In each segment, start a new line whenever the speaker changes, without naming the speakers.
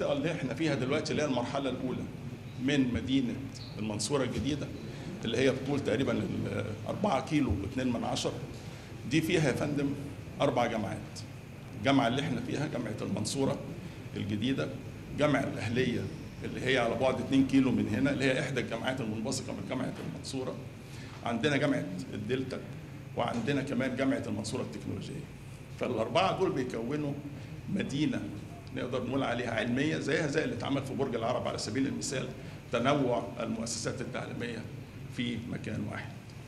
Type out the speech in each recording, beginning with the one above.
المنطقه اللي احنا فيها دلوقتي اللي هي المرحله الاولى من مدينه المنصوره الجديده اللي هي بطول تقريبا 4 كيلو و2 دي فيها يا فندم 4 جامعات. الجامعه اللي احنا فيها جامعه المنصوره الجديده، جامعه الاهليه اللي هي على بعد 2 كيلو من هنا اللي هي احدى الجامعات المنبثقه من جامعه المنصوره. عندنا جامعه الدلتا، وعندنا كمان جامعه المنصوره التكنولوجيه. فالاربعه دول بيكونوا مدينه نقدر نقول عليها علميه زيها زي اللي اتعمل في برج العرب على سبيل المثال، تنوع المؤسسات التعليميه في مكان واحد.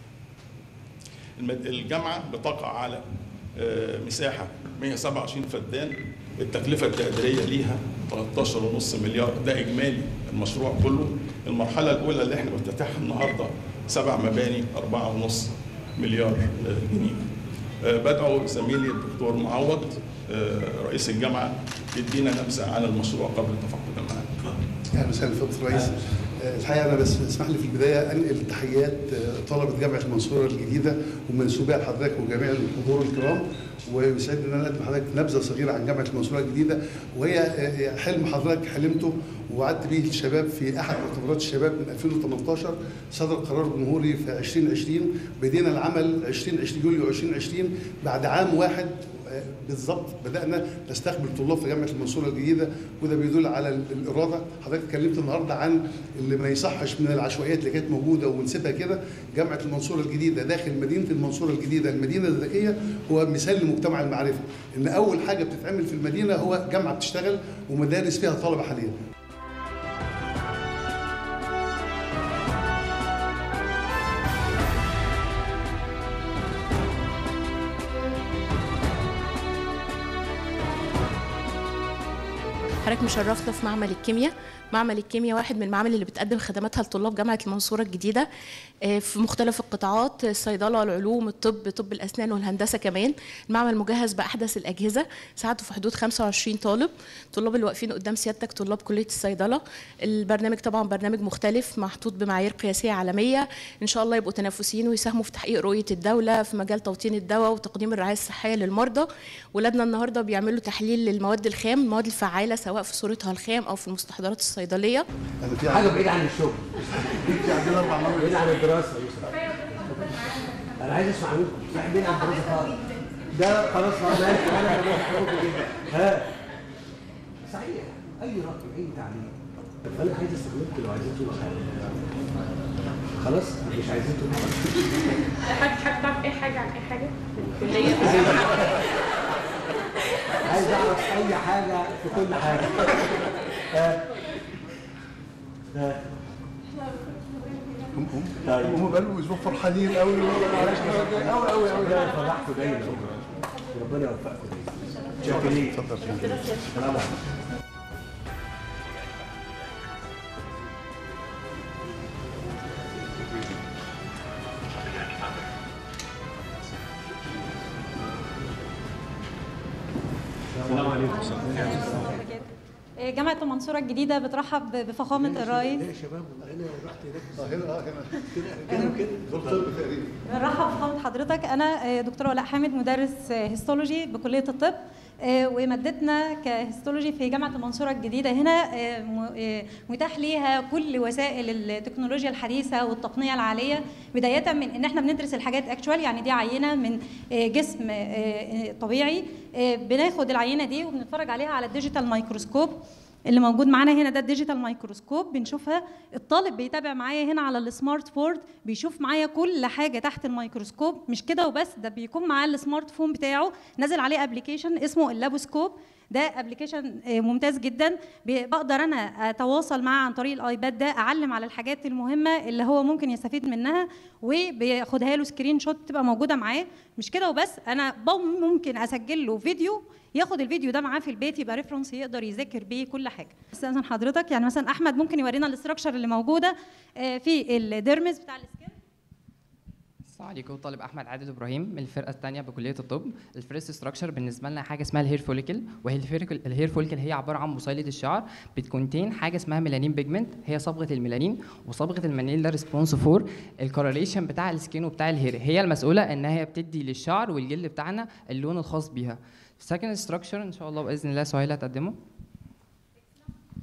الجامعه بتقع على مساحه 127 فدان، التكلفه التقديريه ليها 13.5 مليار، ده اجمالي المشروع كله. المرحله الاولى اللي احنا بنفتتحها النهارده 7 مباني 4.5 مليار جنيه. بدعو زميلي الدكتور معوض رئيس الجامعه يدينا نبذه عن المشروع قبل تفقد معاك.
اهلا وسهلا فضيله الرئيس. الحقيقه انا بس اسمح لي في البدايه انقل تحيات طلبه جامعه المنصوره الجديده ومنسوبيها لحضرتك وجميع الحضور الكرام، ويسعدني ان انا اقدم لحضرتك نبذه صغيره عن جامعه المنصوره الجديده، وهي حلم حضرتك حلمته ووعدت به الشباب في احد مؤتمرات الشباب من 2018. صدر قرار جمهوري في 2020، بدينا العمل 2020 يوليو 2020 بعد عام واحد بالظبط بدانا نستقبل طلاب في جامعه المنصوره الجديده، وده بيدل على الاراده. حضرتك اتكلمت النهارده عن اللي ما يصحش من العشوائيات اللي كانت موجوده ونسيبها كده. جامعه المنصوره الجديده داخل مدينه المنصوره الجديده المدينه الذكيه هو مثال لمجتمع المعرفه، ان اول حاجه بتتعمل في المدينه هو جامعه بتشتغل ومدارس فيها طلبه حاليا.
حضرتك مشرفنا في معمل الكيمياء. معمل الكيمياء واحد من المعامل اللي بتقدم خدماتها لطلاب جامعة المنصورة الجديدة في مختلف القطاعات، الصيدلة، العلوم، الطب، طب الأسنان والهندسة كمان. المعمل مجهز بأحدث الأجهزة، ساعته في حدود 25 طالب. الطلاب اللي واقفين قدام سيادتك طلاب كلية الصيدلة. البرنامج طبعا برنامج مختلف محطوط بمعايير قياسية عالمية، إن شاء الله يبقوا تنافسيين ويساهموا في تحقيق رؤية الدولة في مجال توطين الدواء وتقديم الرعاية الصحية للمرضى. ولادنا النهارده بيعملوا تحليل للمواد الخام، المواد الفعالة سواء في صورتها الخام أو في المستحضرات الصيدلية.
حاجه بعيد عن الشغل، بعيد عن الدراسه. انا عايز اسمع منكم، بعيد عن الدراسه خالص. ده خلاص ماشي، انا بحبكم جدا. ها صحيح، اي راي اي تعليق. انا عايز استخدمكم لو عايزين تقولوا حاجه. خلاص مش عايزين تقولوا
حاجه. حابب تعرف اي حاجه عن اي حاجه في الكليه؟
عايز اعرف اي حاجه في كل حاجه.
هم بقالهم اسبوع فرحانين قوي قوي قوي قوي.
لا فرحكم دايما، ربنا يوفقكم دايما. شكرا. اتفضل. السلام عليكم. السلام عليكم.
جامعة المنصورة الجديدة بترحب بفخامة الرئيس.
يا شباب انا رحت هناك.
هنا كده
بنرحب بفخامة حضرتك. أنا دكتورة ولاء حامد، مدرس هيستولوجي بكلية الطب، ومادتنا كهيستولوجي في جامعة المنصورة الجديدة هنا متاح ليها كل وسائل التكنولوجيا الحديثة والتقنية العالية، بداية من إن احنا بندرس الحاجات اكشوال، يعني دي عينة من جسم طبيعي، بناخد العينة دي وبنتفرج عليها على الديجيتال مايكروسكوب اللي موجود معانا هنا. ده الديجيتال مايكروسكوب بنشوفها. الطالب بيتابع معايا هنا على السمارت بورد، بيشوف معايا كل حاجه تحت الميكروسكوب. مش كده وبس، ده بيكون معاه السمارت فون بتاعه نازل عليه ابلكيشن اسمه اللابوسكوب. ده ابلكيشن ممتاز جدا، بقدر انا اتواصل معاه عن طريق الايباد ده، اعلم على الحاجات المهمه اللي هو ممكن يستفيد منها، وبياخدها له سكرين شوت تبقى موجوده معاه. مش كده وبس، انا ممكن اسجل له فيديو، ياخد الفيديو ده معاه في البيت يبقى ريفرنس يقدر يذاكر بيه كل حاجه. استاذن حضرتك، يعني مثلا احمد ممكن يورينا الاستراكشر اللي موجوده في الديرمز بتاع السكين.
السلام عليكم. طالب احمد عادل ابراهيم من الفرقه الثانيه بكليه الطب. الفيرست ستراكشر بالنسبه لنا حاجه اسمها الهير فوليكل، وهي الهير فوليكل هي عباره عن بصيله الشعر بتكونتين حاجه اسمها ميلانين بيجمنت، هي صبغه الميلانين، وصبغه الميلانين ده ريسبونس فور الكورليشن بتاع السكين وبتاع الهير، هي المسؤوله ان هي بتدي للشعر والجلد بتاعنا اللون الخاص بيها. سكند ستراكشر ان شاء الله باذن الله سهيله هتقدمه.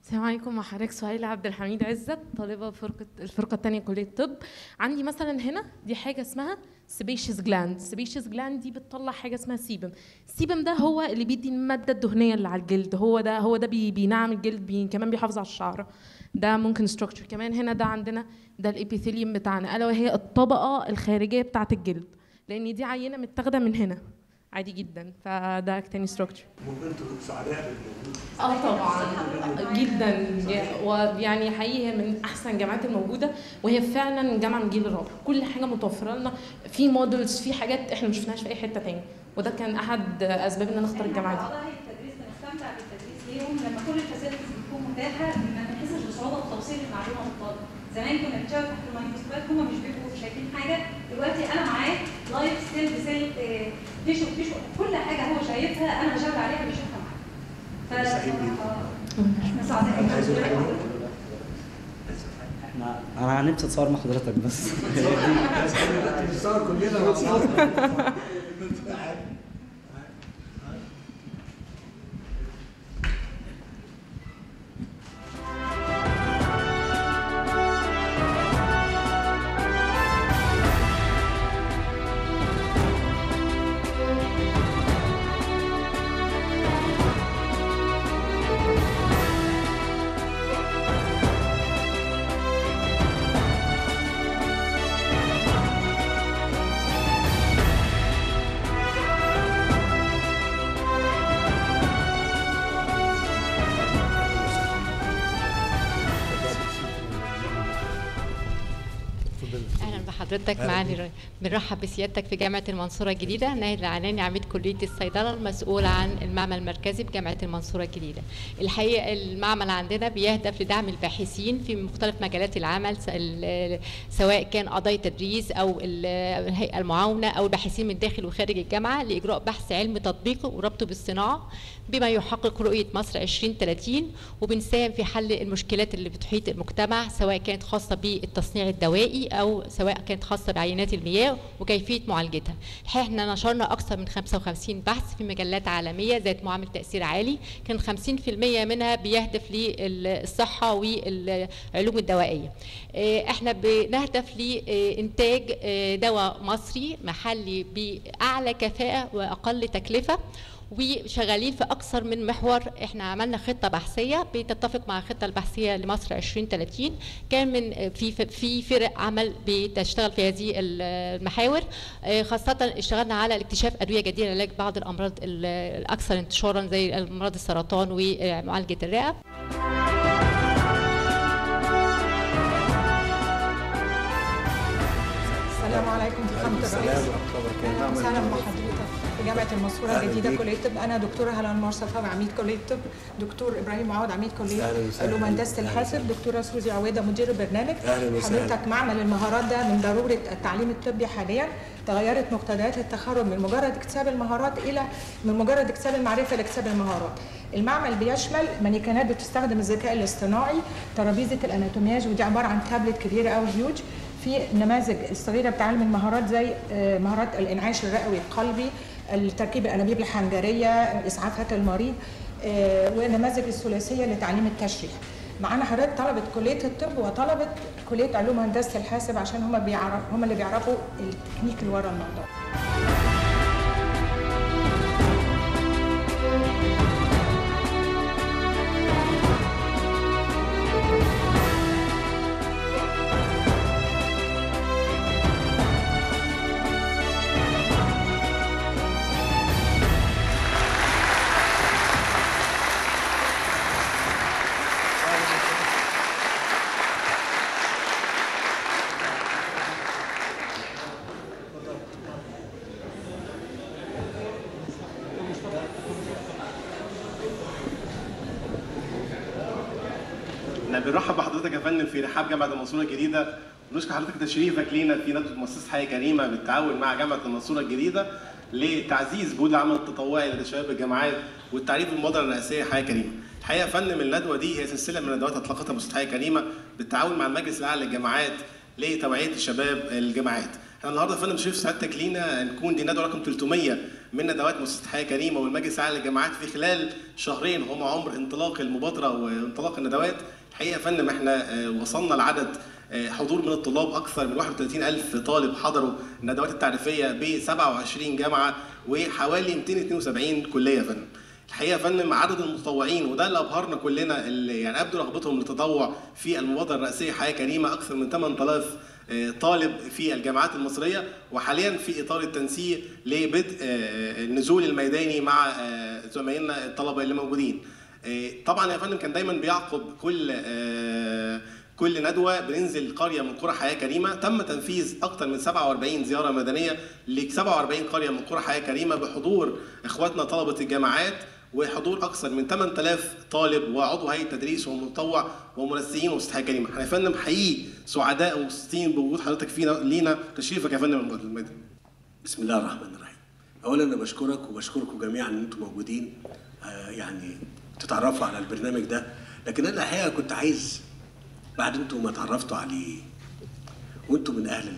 السلام عليكم، مع حضرتك سهيلة عبد الحميد عزت، طالبة الفرقة الثانية كلية الطب. عندي مثلا هنا دي حاجة اسمها سيبيشيس جلاند. سيبيشيس جلاند دي بتطلع حاجة اسمها سيبم. السيبم ده هو اللي بيدي المادة الدهنية اللي على الجلد، هو ده بينعم الجلد، كمان بيحافظ على الشعر. ده ممكن ستراكشر. كمان هنا ده عندنا ده الابيثيليوم بتاعنا، الا وهي الطبقة الخارجية بتاعة الجلد، لأن دي عينة متاخدة من هنا عادي جدا، فده تاني ستراكشر.
ممكن تكون سعداء بالموجود؟
طبعا جدا، ويعني حقيقي هي من احسن الجامعات الموجوده، وهي فعلا جامعه من الجيل الرابع. كل حاجه متوفره لنا، في مودلز، في حاجات احنا ما شفناهاش في اي حته تاني، وده كان احد اسباب ان انا اختار الجامعه دي.
التدريس بنستمتع بالتدريس ليهم لما كل الفاسيلتيز بتكون متاحه، ما نحسش بصعوبه في توصيل المعلومه للطالب. زمان كنا بنشتغل تحت الميكروسكوبات، هم مش بيبقوا شايفين حاجه، دلوقتي انا معاه لايف ستيل بسيل تيشو كل حاجه هو شايفها انا بشاور عليها بيشوفها معايا. احنا سعداء.
انا نفسي اتصور مع حضرتك بس.
نتصور كلنا مع بعض.
حضرتك معانا، بنرحب بسيادتك في جامعة المنصورة الجديدة. ناهد العناني، عميد كلية الصيدلة المسؤول عن المعمل المركزي بجامعة المنصورة الجديدة. الحقيقة المعمل عندنا بيهدف لدعم الباحثين في مختلف مجالات العمل، سواء كان أعضاء التدريس أو الهيئة المعاونة أو الباحثين من داخل وخارج الجامعة، لإجراء بحث علمي تطبيقي وربطه بالصناعة بما يحقق رؤية مصر 2030، وبنساهم في حل المشكلات اللي بتحيط المجتمع، سواء كانت خاصة بالتصنيع الدوائي أو سواء كانت خاصة بعينات المياه وكيفية معالجتها. الحقيقة احنا نشرنا أكثر من 55 بحث في مجلات عالمية ذات معامل تأثير عالي، كان 50% منها بيهدف للصحة والعلوم الدوائية. احنا بنهدف لإنتاج دواء مصري محلي بأعلى كفاءة وأقل تكلفة، وشغالين في اكثر من محور. احنا عملنا خطه بحثيه بتتفق مع الخطه البحثيه لمصر 2030، كان من في فرق عمل بتشتغل في هذه المحاور. خاصه اشتغلنا على اكتشاف ادويه جديده لعلاج بعض الامراض الاكثر انتشارا زي امراض السرطان ومعالجه الرئه.
السلام عليكم فخامة الرئيس. اهلا وسهلا بحضرتك في جامعة المنصورة الجديدة كلية الطب. أنا دكتورة هلال مرصفة عميد كلية الطب، دكتور إبراهيم عوض عميد كلية علوم هندسة الحاسب، دكتورة سوزي عويدة مدير البرنامج. حضرتك معمل المهارات ده من ضرورة التعليم الطبي حاليا، تغيرت مقتضيات التخرج من مجرد اكتساب المهارات إلى من مجرد اكتساب المعرفة لاكتساب المهارات. المعمل بيشمل مانيكانات بتستخدم الذكاء الاصطناعي، ترابيزة الأناتومياج ودي عبارة عن تابلت كبيرة أو هيوج، في نماذج الصغيرة بتعلم المهارات زي مهارات الإنعاش الرئوي القلبي، التركيب الأنابيب الحنجرية، إسعافات المريض، ونماذج الثلاثية لتعليم التشريح. معانا حضرتك طلبة كلية الطب وطلبة كلية علوم هندسة الحاسب عشان هم اللي بيعرفوا التكنيك اللي ورا الموضوع.
بنرحب بحضرتك يا فندم في رحاب جامعه المنصوره الجديده، ونشكر حضرتك تشريفك لينا في ندوه مؤسسه حياه كريمه بالتعاون مع جامعه المنصوره الجديده لتعزيز جهود العمل التطوعي لدى شباب الجامعات والتعريف بالمبادره الرئاسيه حياه كريمه. الحقيقه يا فندم الندوه دي هي سلسله من الندوات اطلقتها مؤسسه حياه كريمه بالتعاون مع المجلس الاعلى للجامعات لتوعيه شباب الجامعات. احنا النهارده يا فندم شريف سعادتك لينا نكون دي ندوه رقم 300 من ندوات مؤسسه حياه كريمه والمجلس الاعلى للجامعات في خلال شهرين هم عمر انطلاق المبادره وانطلاق الندوات. الحقيقه يا فندم احنا وصلنا لعدد حضور من الطلاب اكثر من 31,000 طالب حضروا الندوات التعريفيه ب 27 جامعه وحوالي 272 كليه يا فندم. الحقيقه يا فندم عدد المتطوعين وده اللي ابهرنا كلنا اللي يعني ابدوا رغبتهم للتطوع في المبادره الرئاسيه حياه كريمه اكثر من 8,000 طالب في الجامعات المصريه، وحاليا في اطار التنسيق لبدء النزول الميداني مع زمايلنا الطلبه اللي موجودين. طبعا يا فندم كان دايما بيعقب كل ندوه بننزل قريه من قرى حياه كريمه. تم تنفيذ اكثر من 47 زياره ميدانيه ل 47 قريه من قرى حياه كريمه بحضور اخواتنا طلبه الجامعات وحضور اكثر من 8,000 طالب وعضو هيئه تدريس ومتطوع ومنسقين مؤسسه حياه كريمه. احنا يا فندم حقيقي سعداء ومبسوطين بوجود حضرتك فينا لينا، تشريفك يا فندم الميدان.
بسم الله الرحمن الرحيم. اولا انا بشكرك وبشكركم جميعا ان انتم موجودين يعني تتعرفوا على البرنامج ده، لكن انا الحقيقه كنت عايز بعد انتم ما اتعرفتوا عليه وانتم من اهل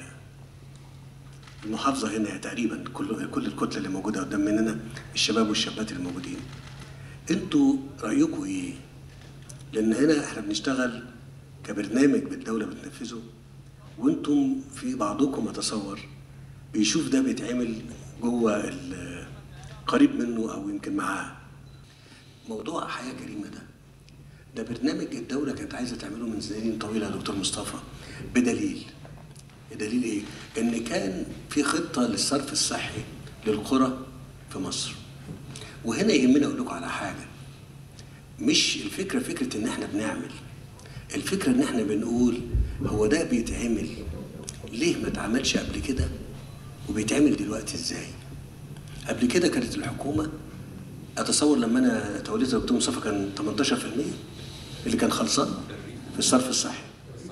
المحافظه هنا تقريبا كل الكتله اللي موجوده قدام مننا الشباب والشابات اللي موجودين، انتوا رايكم ايه؟ لان هنا احنا بنشتغل كبرنامج بالدوله بتنفذه، وانتم في بعضكم اتصور بيشوف ده بيتعمل جوه قريب منه او يمكن معاه. موضوع حياه كريمه ده برنامج الدوله كانت عايزه تعمله من سنين طويله يا دكتور مصطفى، بدليل ايه؟ ان كان في خطه للصرف الصحي للقرى في مصر. وهنا يهمنا اقول لكم على حاجه، مش الفكره فكره ان احنا بنعمل، الفكره ان احنا بنقول هو ده بيتعمل ليه ما اتعملش قبل كده وبيتعمل دلوقتي ازاي؟ قبل كده كانت الحكومه اتصور لما انا توليت يا دكتور مصطفى كان 18% اللي كان خلصان في الصرف الصحي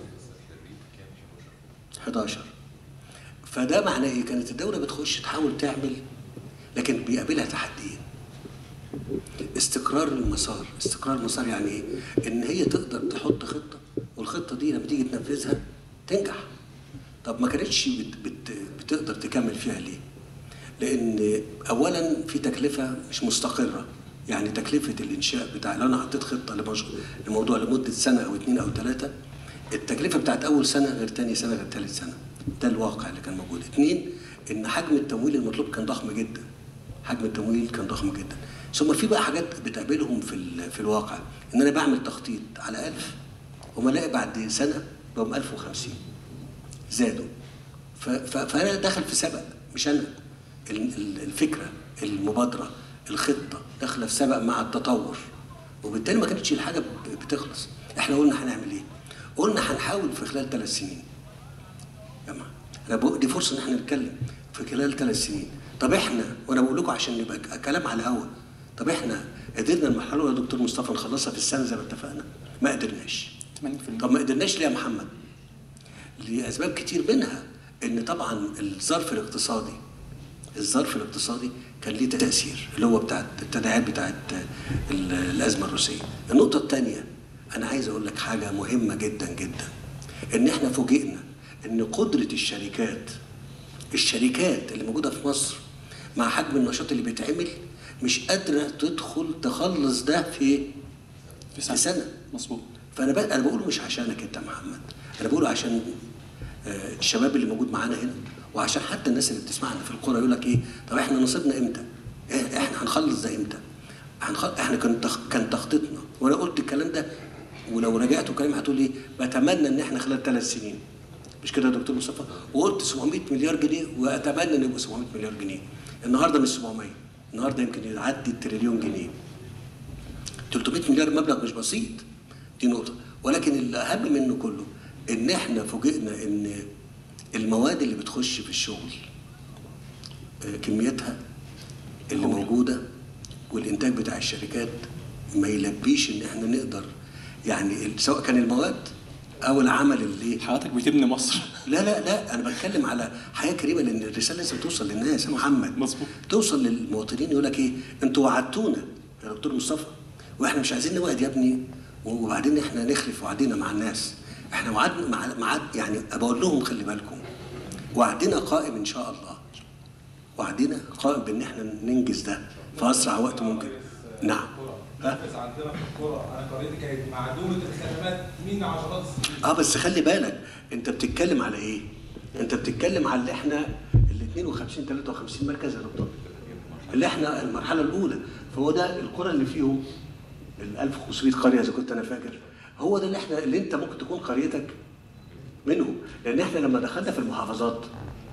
11. فده معناه ايه؟ كانت الدوله بتخش تحاول تعمل لكن بيقابلها تحديين. استقرار المسار يعني ايه؟ ان هي تقدر تحط خطه والخطه دي لما تيجي تنفذها تنجح. طب ما كانتش بتقدر تكمل فيها ليه؟ لان اولا في تكلفه مش مستقره، يعني تكلفه الانشاء بتاع لو انا حطيت خطه لموضوع لمده سنه او 2 أو 3، التكلفه بتاعت اول سنه غير ثاني سنه غير ثالث سنه. ده الواقع اللي كان موجود. 2 ان حجم التمويل المطلوب كان ضخم جدا. ثم في بقى حاجات بتقابلهم في الواقع، ان انا بعمل تخطيط على 1000 وما الاقي بعد سنه بقوا 1050 زادوا. فانا داخل في سبق، مش انا. الفكره، المبادره، الخطه داخله في سبق مع التطور، وبالتالي ما كانتش الحاجه بتخلص. احنا قلنا هنعمل ايه؟ قلنا هنحاول في خلال 3 سنين. يا جماعه انا دي فرصه ان احنا نتكلم في خلال 3 سنين. طب احنا، وانا بقول لكم عشان يبقى كلام على الهوا، طب احنا قدرنا المرحله يا دكتور مصطفى نخلصها في السنه زي ما اتفقنا؟ ما قدرناش. طب ما قدرناش ليه يا محمد؟ لاسباب كتير، منها ان طبعا الظرف الاقتصادي كان ليه تاثير، اللي هو بتاعت التداعيات بتاعت الازمه الروسيه. النقطه الثانيه انا عايز اقول لك حاجه مهمه جدا جدا، ان احنا فوجئنا ان قدره الشركات اللي موجوده في مصر مع حجم النشاط اللي بيتعمل مش قادره تخلص ده في سنه. مظبوط. فانا بقوله مش عشانك انت يا محمد، انا بقوله عشان الشباب اللي موجود معانا هنا، وعشان حتى الناس اللي بتسمعنا في القرى يقول لك ايه؟ طب احنا نصيبنا امتى؟ احنا هنخلص ده امتى؟ احنا كان تخطيطنا، وانا قلت الكلام ده، ولو رجعتوا كلامي هتقول ايه؟ بتمنى ان احنا خلال 3 سنين. مش كده يا دكتور مصطفى؟ وقلت 700 مليار جنيه واتمنى ان يبقوا 700 مليار جنيه. النهارده مش 700، النهارده يمكن يعدي التريليون جنيه. 300 مليار مبلغ مش بسيط، دي نقطه. ولكن الاهم منه كله ان احنا فوجئنا ان المواد اللي بتخش في الشغل كميتها اللي موجوده والانتاج بتاع الشركات ما يلبيش ان احنا نقدر، يعني سواء كان المواد او العمل اللي
حضرتك بتبني مصر.
لا انا بتكلم على حياه كريمه، لان الرساله لازم توصل للناس يا محمد. مظبوط. توصل للمواطنين، يقول لك ايه؟ انتوا وعدتونا يا دكتور مصطفى واحنا مش عايزين نوعد يا ابني وبعدين احنا نخلف وعدينا مع الناس. احنا وعدنا يعني بقول لهم خلي بالكم وعدنا قائم ان شاء الله، وعدنا قائم بان احنا ننجز ده في اسرع وقت ممكن. نعم.
عندنا في القرى انا قريتي كانت معدومه الخدمات من عشرات السنين.
بس خلي بالك انت بتتكلم على ايه؟ انت بتتكلم على اللي احنا ال 52 53 مركز يا دكتور، اللي احنا المرحله الاولى، فهو ده القرى اللي فيهم ال 1500 قريه اذا كنت انا فاكر، هو ده اللي انت ممكن تكون قريتك منهم. لان احنا لما دخلنا في المحافظات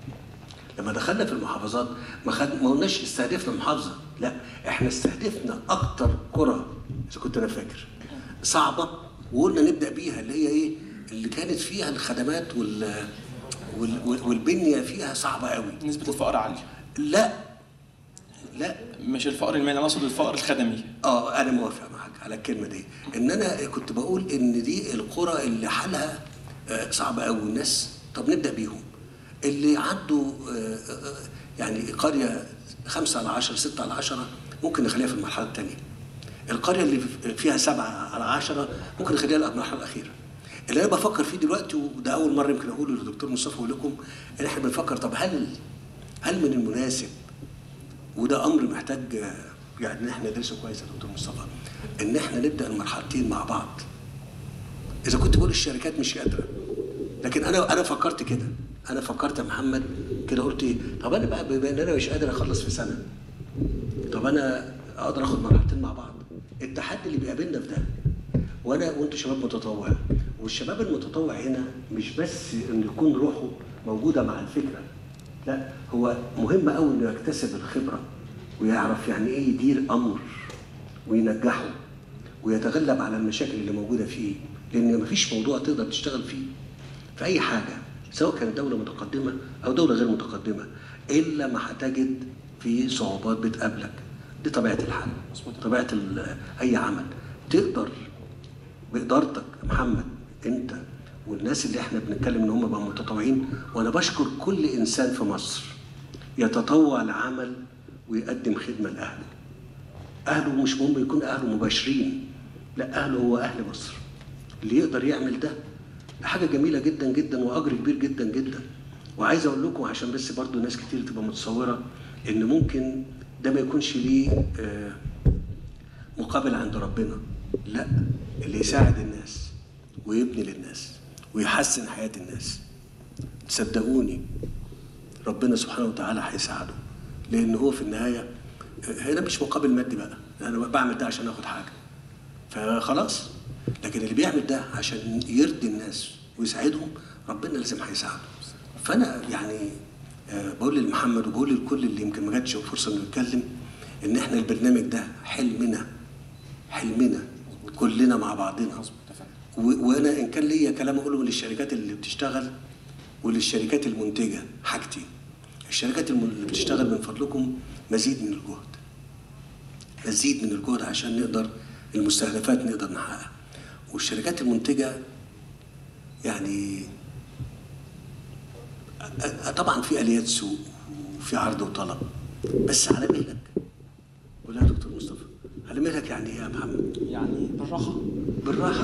ما قلناش استهدفنا محافظه، لا احنا استهدفنا اكتر قرى اذا كنت انا فاكر صعبه، وقلنا نبدا بيها اللي هي ايه؟ اللي كانت فيها الخدمات والبنيه فيها صعبه قوي.
نسبه الفقر عاليه.
لا
مش الفقر المالي، انا اقصد الفقر الخدمي.
انا موافق معاك على الكلمه دي، ان انا كنت بقول ان دي القرى اللي حالها صعب قوي والناس، طب نبدا بيهم. اللي عنده يعني قريه 5 على 10 6 على 10 ممكن نخليها في المرحله الثانيه. القريه اللي فيها 7 على 10 ممكن نخليها في المرحله الاخيره. اللي انا بفكر فيه دلوقتي، وده اول مره يمكن اقوله للدكتور مصطفى ولكم، ان احنا بنفكر طب هل من المناسب، وده امر محتاج يعني ان احنا ندرسه كويس يا دكتور مصطفى، ان احنا نبدا المرحلتين مع بعض. اذا كنت بقول الشركات مش قادره، لكن انا فكرت كده، انا فكرت يا محمد كده، قلت ايه؟ طب انا بقى بما ان انا مش قادر اخلص في سنه، طب انا اقدر اخد مرحلتين مع بعض. التحدي اللي بيقابلنا في ده، وانتوا شباب متطوع، والشباب المتطوع هنا مش بس ان يكون روحه موجوده مع الفكره، لا هو مهم قوي انه يكتسب الخبره ويعرف يعني ايه يدير امر وينجحه ويتغلب على المشاكل اللي موجوده فيه، لان مفيش موضوع تقدر تشتغل فيه في اي حاجه سواء كانت دوله متقدمه او دوله غير متقدمه الا ما هتجد في صعوبات بتقابلك. دي طبيعه الحال، طبيعه اي عمل. تقدر بادارتك يا محمد انت والناس اللي احنا بنتكلم ان هم بقوا متطوعين، وانا بشكر كل انسان في مصر يتطوع لعمل ويقدم خدمه لاهله. اهله مش مهم يكون اهله مباشرين، لا اهله هو اهل مصر. اللي يقدر يعمل ده حاجه جميله جدا جدا واجر كبير جدا جدا. وعايز اقول لكم عشان بس برضو ناس كتير تبقى متصوره ان ممكن ده ما يكونش ليه مقابل عند ربنا، لا اللي يساعد الناس ويبني للناس ويحسن حياه الناس، صدقوني ربنا سبحانه وتعالى هيساعده، لان هو في النهايه هنا مش مقابل مادي بقى، انا بعمل ده عشان اخد حاجه فخلاص، لكن اللي بيعمل ده عشان يرضي الناس ويساعدهم ربنا لازم هيساعده. فانا يعني بقول لمحمد وبقول لكل اللي يمكن ما جاتش فرصه انه يتكلم ان احنا البرنامج ده حلمنا كلنا مع بعضنا. وانا ان كان ليا كلام اقوله للشركات اللي بتشتغل وللشركات المنتجه حاجتي. الشركات اللي بتشتغل من فضلكم مزيد من الجهد عشان نقدر المستهدفات نقدر نحققها. والشركات المنتجه يعني طبعا في اليات سوق وفي عرض وطلب، بس على مهلك. ولا يا دكتور مصطفى على مهلك يعني ايه يا محمد؟
يعني
بالراحه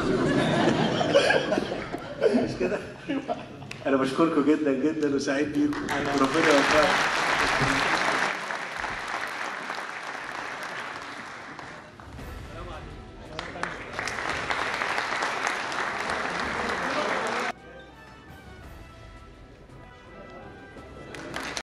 مش كده؟ انا بشكركم جدا جدا وسعيد بيكم، ربنا يوفقكم.